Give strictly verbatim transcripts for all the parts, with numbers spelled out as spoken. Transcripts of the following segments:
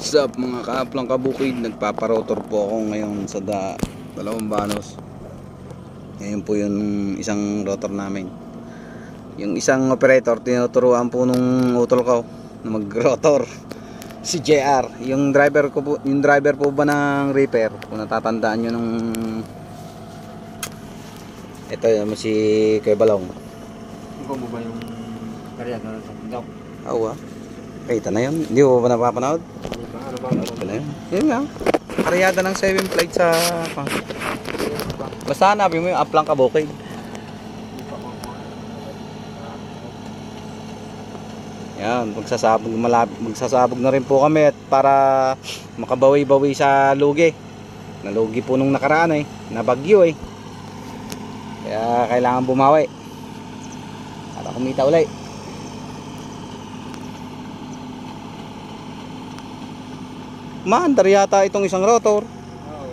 What's up mga kaaplang kabukid, nagpaparotor po ako ngayon sa da, dalawang banos. Ngayon po yung isang rotor namin. Yung isang operator tinuturuan po nung utol ko na mag-rotor, si J R. Yung driver ko po, yung driver po ba ng repair, kung natatandaan nyo nung ito yung si Kuya Balong. Ikaw mo ba yung karya na sa pindok? Oo ah. Kita na yun. Hindi mo ba napapanood? Ano ba? Ano ba yun? Yun nga. Karyada ng seven plate sa... Basta hanapin mo yung aplang kabukid. Yan. Magsasabog, malab, magsasabog na rin po kami at para makabawi-bawi sa lugi. Nalugi po nung nakaraan eh. Nabagyo eh. Kaya kailangan bumawi. Para kumita ulit. Maandar yata itong isang rotor. Oo.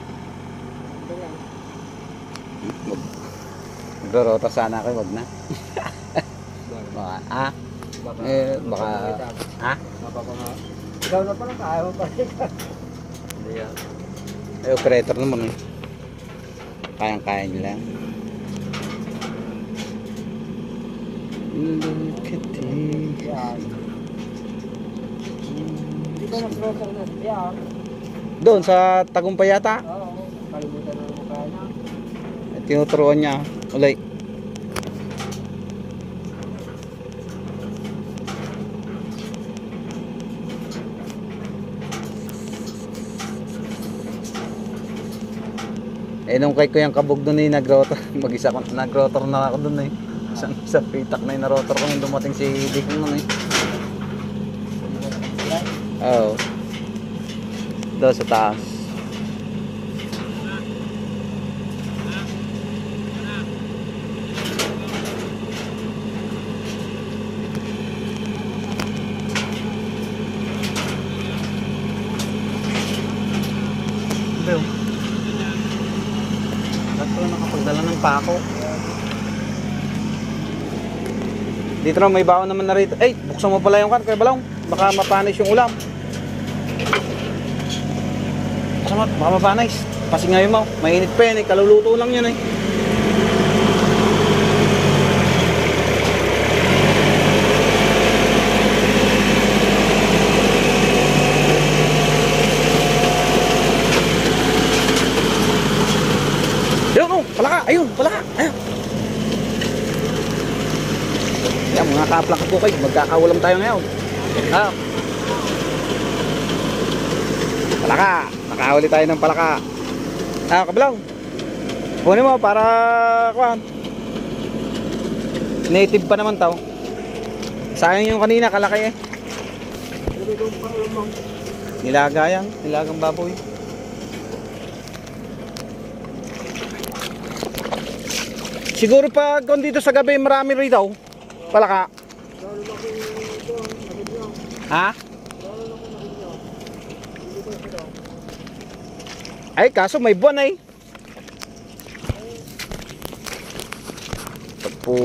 Magro-rotor sana ako, wag na. Baka, ah? Baka, Eh, baka, ha? mapapanga. Ikaw na pala, kaya mo pa rin. Hindi yan. Ay, operator naman eh. Kayang-kaya nila. Look at this. Yan. Hindi ba nag-rotor na siya? Doon sa Tagumpay yata. Oo. Kalimutan na ng mukha niya. At tinuturuan niya. Ulay. Eh nung kay Kuyang Kabog doon eh, nag-rotor. Mag-isa ko, nag-rotor na ako doon eh. Isang isang pitak na yung na-rotor ko nung dumating si Dick noon eh. Oo. Doon sa taas. Pero bakit pala nakapagdala ng pako? Dito na may baon naman na rito. Eh, buksan mo pala yung kan, Kuya Balong. Baka mapanis yung ulam. Buksan mo, baka mapanis. Pasingayin mo, mainit pa yan eh. Kaluluto lang yun eh. Ayun oh, palaka, ayun, palaka, ayun. Yan mga kaplang kabukid, magkakaulam tayo ngayon. Ha? Palaka, nakahuli tayo ng palaka. Ah, Kabalong. Kunin mo para kuan. Native pa naman tao. Sayang yung kanina kalaki eh. Nilaga yan, nilagang baboy. Siguro pag kung dito sa gabi marami rito palaka. Ha? Ay kaso may buwan ay. Pag po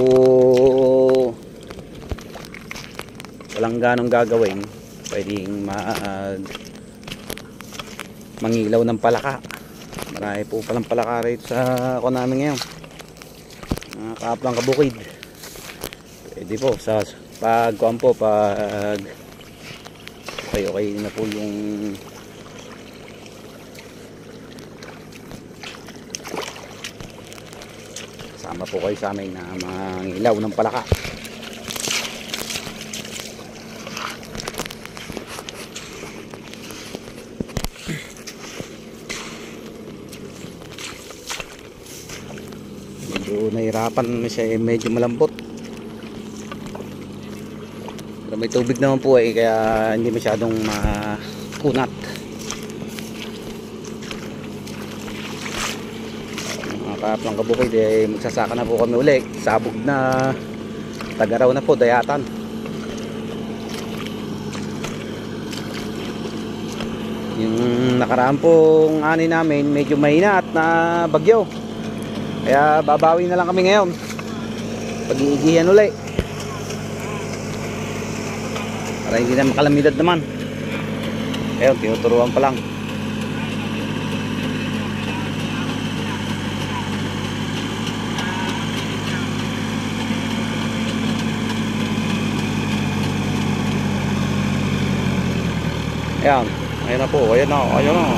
walang ganong gagawin, pwedeng mag mangilaw ng palaka. Marami po palang palaka rito sa ako namin ngayon. Mga kaaplang kabukid. Pwede po sa pagkuhan po pag okay okay na po yung sama po kayo sa amin na mga ilaw ng palaka. Medyo nahirapan siya eh, medyo malambot. May tubig naman po eh, kaya hindi masyadong makunat. Mga kaaplang kabukid eh, magsasaka na po kami ulit. Sabog na, Tagaraw na po, dayatan. Yung nakaraan pong ani namin medyo mahina at na bagyo, kaya babawi na lang kami ngayon. Pag-iigihan ulit para hindi na makalamidad naman. Ayun, tinuturuan pa lang. Ayan, ayun na po, ayun na, ayun na.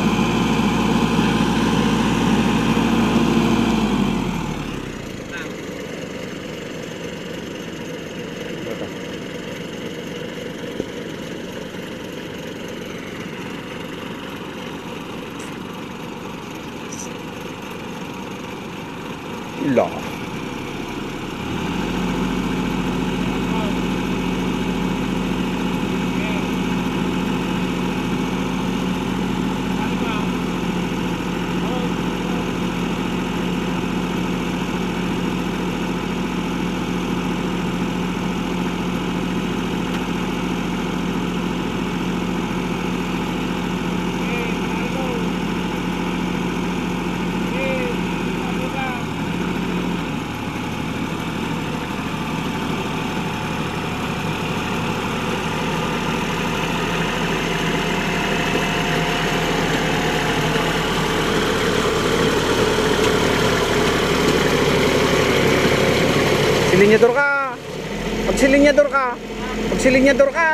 Ila. Silinyador ka. Magsilinyador ka. Magsilinyador ka.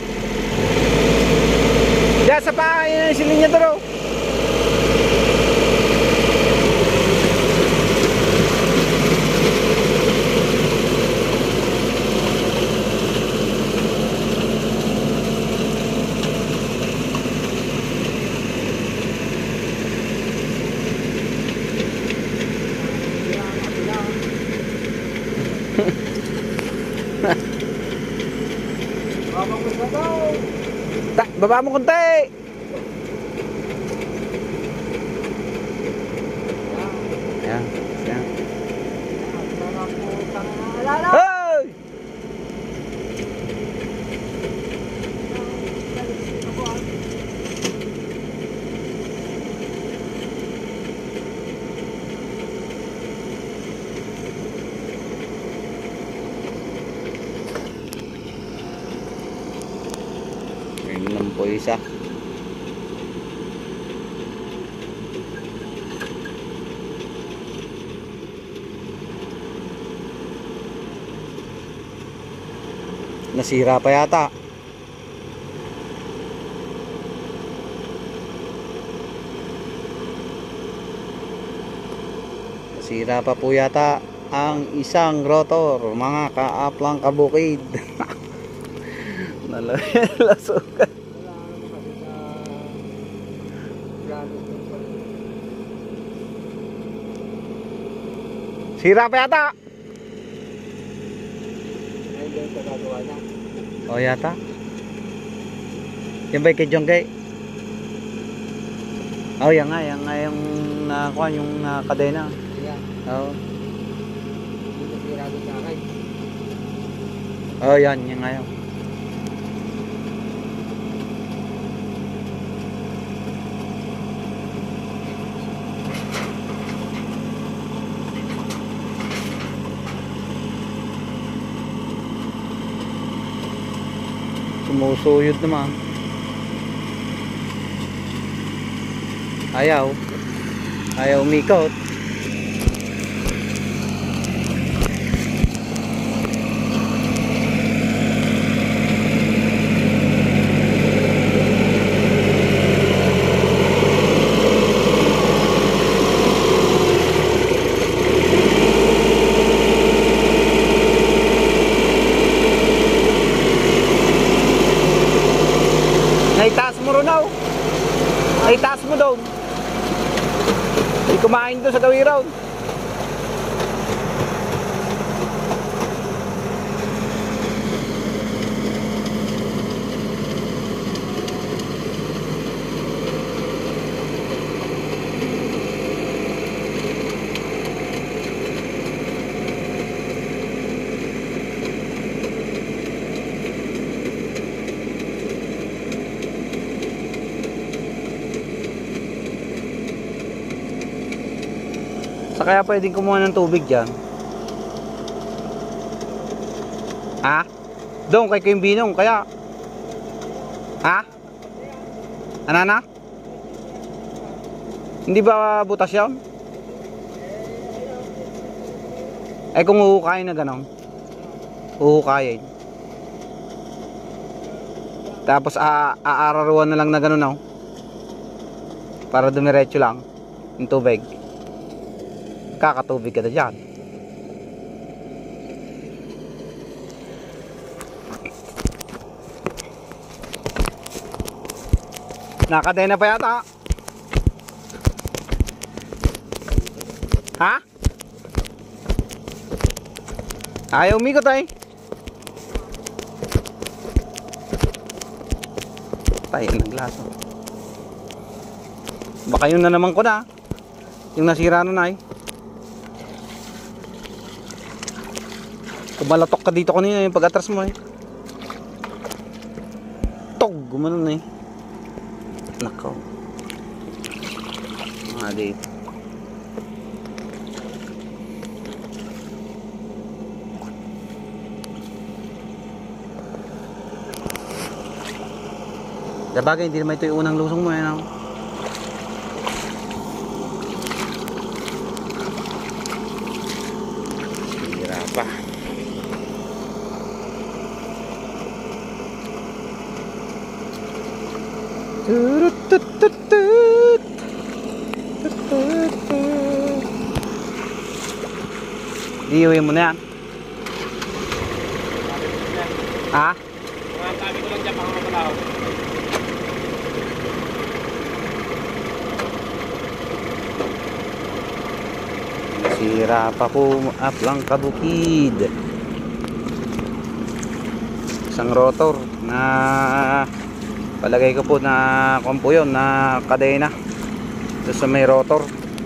Diyan sa paa, yun yung silinyador oh. Ta, baba mo konti. Ayan, ayan. Hey! Ayun lang po isa. Nasira pa yata. Nasira pa po yata ang isang rotor, mga kaaplang kabukid. Nalasukan. Sira pa yata. O yata. Yan ba kay Jonggay? Oh, yan nga, yan nga yung nakuha yung uh, kadena. Oo. Oh, yan, yan nga yun. Sumusuyod naman. Ayaw. Ayaw umikot. Naitaas mo ron daw. Naitaas mo doon. Hindi kumain doon sa gawiran. Sa kaya pwedeng kumuha ng tubig dyan? Ha? Doon kay Kimbinong kaya? Ha? Ano na? Hindi ba butas yun? Eh kung uhukayin na gano'n, uhukayin. Tapos aararuan na lang na gano'n, no? Para dumiretso lang yung tubig. Kakatubig ka na dyan. Nakadena pa yata. Ha? Ayaw umikot ay. Tayo naglaso. Baka yun na naman ko na. Yung nasira na na ay. Kumalatok ka dito kanina yung pag-atras mo eh. Tog, gumanon eh. Nakaw. Mga dito. Sabagay, hindi naman ito yung unang lusong mo eh, no? Hira pa. Turutututut. Tututut. Diuwi mo na yan. Ha? Mga sabi ko lang dyan mga kapalaw. Sira pa po aplang kabukid. Isang rotor na palagay ko po na kompo yun na kadena doon sa may rotor.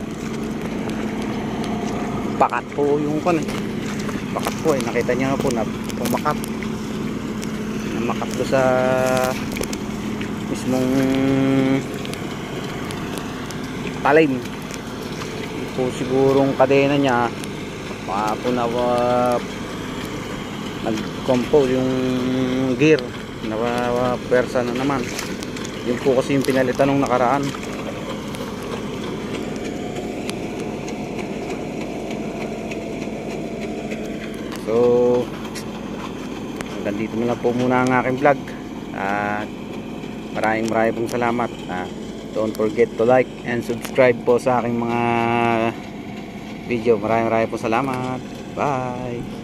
Pakat po yung kan eh. Pakat po eh. Nakita niya po na pumakat. Namakat po sa mismong talim. Po sigurong kadena niya baka po na uh, nag-compo yung gear na uh, persa na naman. Yun po kasi yung pinalitan nung nakaraan. So hanggang dito na lang po muna ang aking vlog at maraming maraming pong salamat. uh, Don't forget to like and subscribe po sa aking mga video. Maraming maraming po salamat. Bye.